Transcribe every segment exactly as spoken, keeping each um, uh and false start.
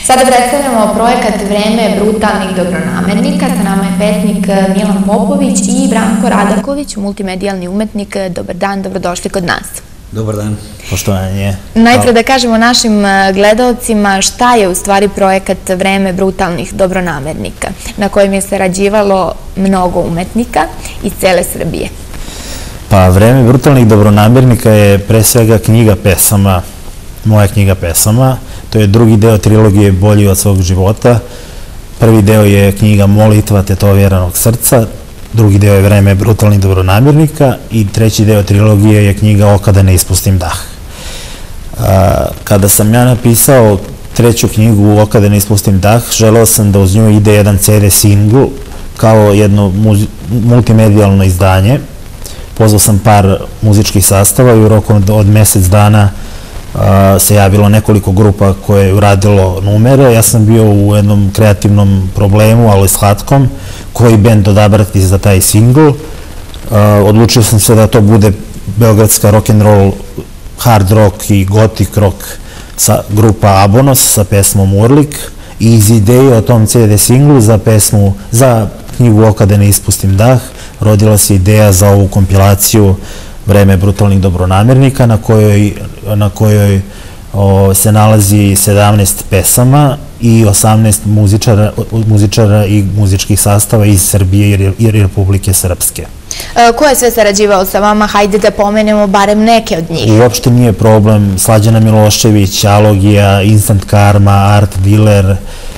Sada predstavljamo projekat Vreme brutalnih dobronamernika. Sa nama je pesnik Milan Popović i Branko Radaković, multimedijalni umetnik. Dobar dan, dobrodošli kod nas. Dobar dan, poštovanje. Najpre da kažemo našim gledaocima šta je u stvari projekat Vreme brutalnih dobronamernika, na kojem je sarađivalo mnogo umetnika iz cele Srbije. Pa, Vreme brutalnih dobronamernika je pre svega knjiga pesama, moja knjiga pesama. To je drugi deo trilogije Bolji od svog života. Prvi deo je knjiga Molitva tetoviranog srca, drugi deo je Vreme brutalnih dobronamernika i treći deo trilogije je knjiga O kada ne ispustim dah. Kada sam ja napisao treću knjigu O kada ne ispustim dah, želeo sam da uz nju ide jedan ce de singl kao jedno multimedijalno izdanje. Pozvao sam par muzičkih sastava i u roku od mesec dana se javilo nekoliko grupa koje je uradilo numere. Ja sam bio u jednom kreativnom problemu, ali slatkom, koji bend odabrati za taj singl. Odlučio sam se da to bude beogradska rock'n'roll, hard rock i gothic rock grupa Abonos sa pesmom Urlik. I iz ideje o tom ce de singlu za pesmu, za knjigu O kada ne ispustim dah, rodila se ideja za ovu kompilaciju Vreme brutalnih dobronamernika, na kojoj se nalazi sedamnaest pesama i osamnaest muzičara i muzičkih sastava iz Srbije i Republike Srpske. Ko je sve sarađivao sa vama? Hajde da pomenemo barem neke od njih. Uopšte nije problem. Slađana Milošević, Alogija, Instant Karma, Art Dealer,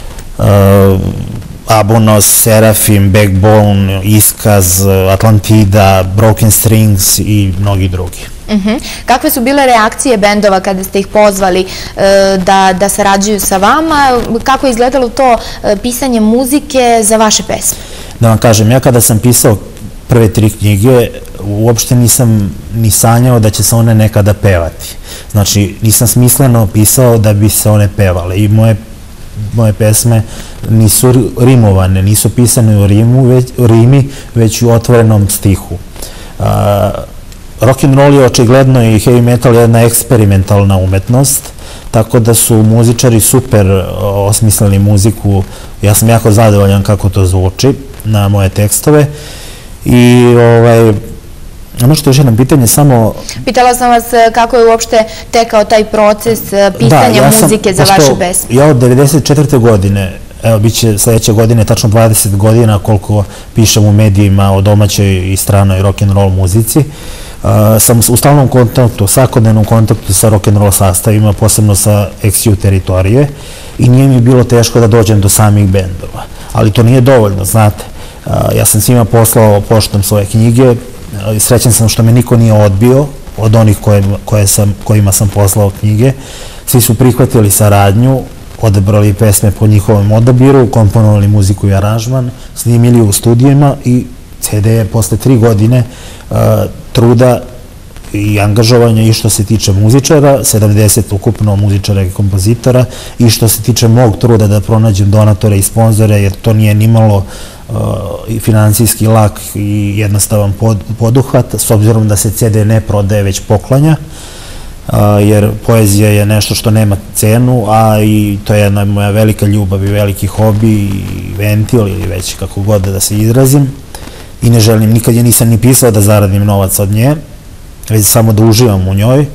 Abonos, Serafim, Backbone, Iskaz, Atlantida, Broken Strings i mnogi drugi. Kakve su bile reakcije bendova kada ste ih pozvali da sarađuju sa vama? Kako je izgledalo to pisanje muzike za vaše pesme? Da vam kažem, ja kada sam pisao prve tri knjige, uopšte nisam ni sanjao da će se one nekada pevati. Znači, nisam smisleno pisao da bi se one pevale i moje moje pesme nisu rimovane, nisu pisane u rimi, već u otvorenom stihu. Rock'n'roll je očigledno i heavy metal jedna eksperimentalna umetnost, tako da su muzičari super osmislili muziku. Ja sam jako zadovoljan kako to zvuči na moje tekstove. I ono što je još jedno pitanje, samo... Pitala sam vas kako je uopšte tekao taj proces pisanja muzike za vaše pesme. Ja od devedeset četvrte godine, evo, bit će sledeće godine, tačno dvadeset godina koliko pišem u medijima o domaćoj i stranoj rock'n'roll muzici, sam u stalnom kontaktu, svakodnevnom kontaktu sa rock'n'roll sastavima, posebno sa ex ju teritorije, i nije mi bilo teško da dođem do samih bendova. Ali to nije dovoljno, znate. Ja sam svima poslao poštom svoje knjige, srećan sam što me niko nije odbio od onih kojima sam poslao knjige. Svi su prihvatili saradnju, odabrali pesme po njihovom odabiru, komponovali muziku i aranžman, snimili u studijima i ce de je posle tri godine truda i angažovanja i što se tiče muzičara, sedamdeset ukupno muzičara i kompozitora, i što se tiče mog truda da pronađem donatore i sponzore, jer to nije nimalo i financijski lak i jednostavan poduhvat, s obzirom da se ce de ne prodaje, već poklanja, jer poezija je nešto što nema cenu, a i to je jedna moja velika ljubav i veliki hobi i ventil, ili već kako god da se izrazim, i ne želim, nikad je nisam ni pisao da zaradim novac od nje, već samo da uživam u njoj.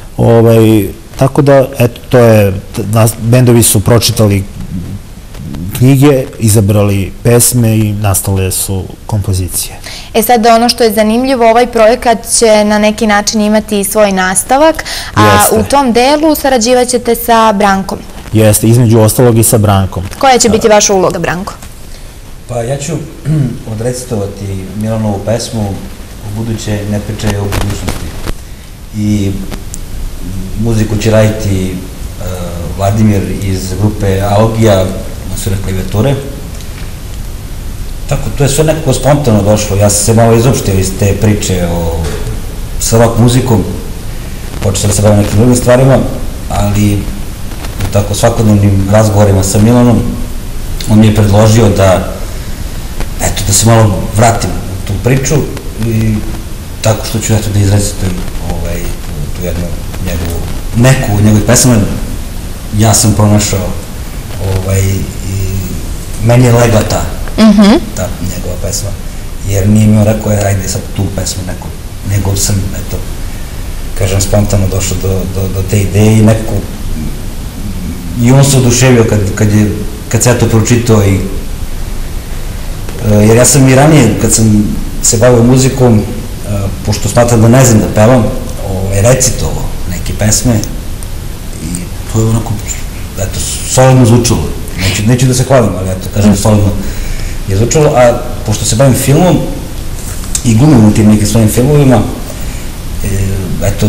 Tako da, eto, to je, bendovi su pročitali knjige, izabrali pesme i nastale su kompozicije. E sad, ono što je zanimljivo, ovaj projekat će na neki način imati svoj nastavak, a u tom delu sarađivat ćete sa Brankom. Jeste, između ostalog i sa Brankom. Koja će biti vaša uloga, Branko? Pa ja ću odrecitovati Milanovu pesmu U buduće ne pričaju o budućnosti. I muziku će raditi Vladimir iz grupe Alogija, su klavijature. Tako, to je sve nekako spontano došlo. Ja sam se malo izopštio iz te priče sa rock muzikom. Počeo da se bavim nekim drugim stvarima, ali u tako svakodnevnim razgovorima sa Milanom on mi je predložio da eto, da se malo vratim u tu priču i tako što ću eto da izrecitujem tu jednu njegovu, neku od njegovih pesama. Ja sam pronašao meni je legla ta, ta njegova pesma, jer nije mi on rekao, ajde sad tu pesmu neku, nego sam, eto, kažem, spontano došao do te ideje i nekako, i on se oduševio kad se ja to pročitao i, jer ja sam i ranije, kad sam se bavio muzikom, pošto smatram da ne znam da pevam, recitovao neke pesme i to je onako, eto, solidno zvučalo. Neću da se hvalim, ali eto, kažem, solidno je zvučalo, a pošto se bavim filmom i glumim u tim nekim svojim filmovima, eto,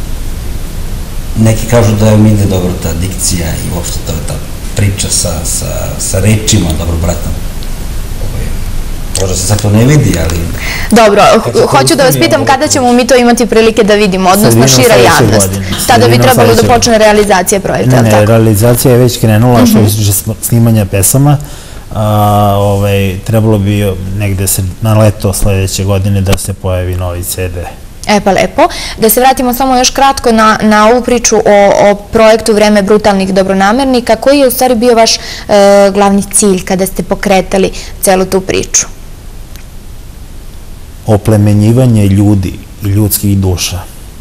neki kažu da mi ide dobro ta dikcija i uopšte ta priča sa rečima, dobro, bratom. Možda se sad to ne vidi, ali... Dobro, hoću da vas pitam kada ćemo mi to imati prilike da vidimo, odnosno šira javnost. Tada bi trebalo da počne realizacija projekta. Ne, ne, realizacija je već krenula, što je snimanja pesama. Trebalo bi negde na leto sledeće godine da se pojavi novi ce de. E pa lepo. Da se vratimo samo još kratko na ovu priču o projektu Vreme brutalnih dobronamernika. Koji je u stvari bio vaš glavni cilj kada ste pokretali celu tu priču? Oplemenjivanje ljudi i ljudskih duša.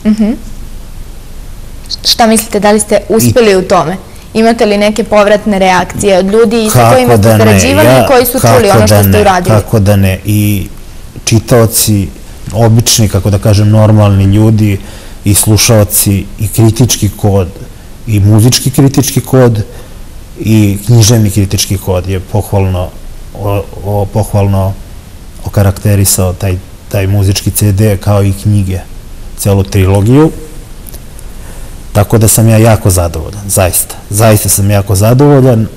Šta mislite, da li ste uspeli u tome? Imate li neke povratne reakcije od ljudi sa kojima ste sarađivali i koji su čuli ono što ste uradili? Kako da ne, i čitaoci, obični, kako da kažem, normalni ljudi i slušaoci i kritički kod i muzički kritički kod i književni kritički kod je pohvalno pohvalno okarakterisao taj muzički ce de kao i knjige, celu trilogiju. Tako da sam ja jako zadovoljan, zaista. Zaista sam jako zadovoljan.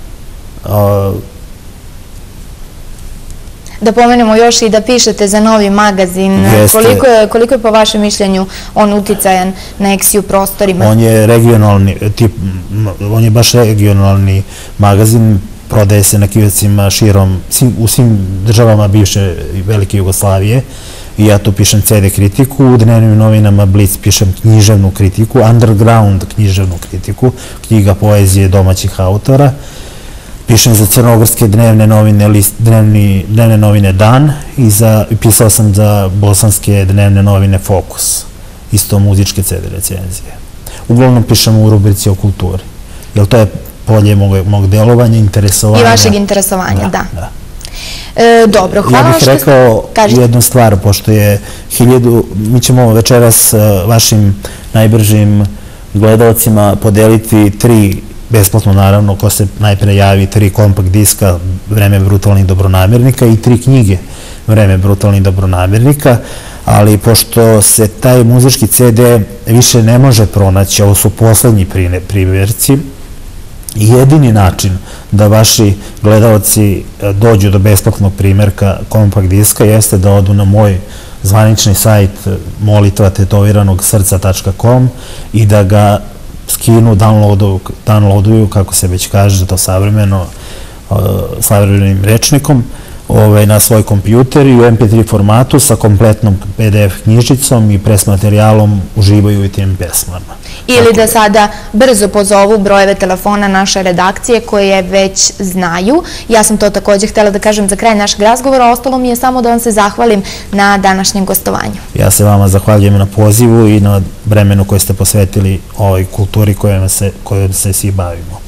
Da pomenemo još i da pišete za novi magazin. Koliko je po vašem mišljenju on uticajan na eks ju prostorima? On je regionalni, on je baš regionalni magazin, prodaje se na kioscima širom, u svim državama bivše Velike Jugoslavije. I ja tu pišem ce de kritiku, u dnevnim novinama Blic pišem književnu kritiku, underground književnu kritiku, knjiga poezije domaćih autora. Pišem za crnogorske dnevne novine, dnevne novine Dan i pisao sam za bosanske dnevne novine Fokus, isto muzičke ce de recenzije. Uglavnom pišem u rubrici o kulturi, jer to je polje mog delovanja, interesovanja. I vašeg interesovanja, da. Dobro, hvala što... Ja bih rekao jednu stvar, pošto je hiljadu, mi ćemo večeras vašim najbržim gledalcima podeliti tri, besplatno naravno, ko se najpre javi, tri kompakt diska Vreme brutalnih dobronamernika i tri knjige Vreme brutalnih dobronamernika, ali pošto se taj muzički ce de više ne može pronaći, ovo su poslednji primjerci, jedini način da vaši gledalci dođu do besplatnog primjerka kompakt diska jeste da odu na moj zvanični sajt molitva tetoviranog srca tačka com i da ga skinu, downloaduju, kako se već kaže, to savremeno, savremenim rečnikom, na svoj kompjuter i u em pe tri formatu sa kompletnom pe de ef knjižicom i pres materijalom uživaju i tim pesmama. Ili da sada brzo pozovu brojeve telefona naše redakcije koje već znaju. Ja sam to također htjela da kažem za kraj našeg razgovora, ostalo mi je samo da vam se zahvalim na današnjem gostovanju. Ja se vama zahvaljujem na pozivu i na vremenu koje ste posvetili ovoj kulturi kojom se svi bavimo.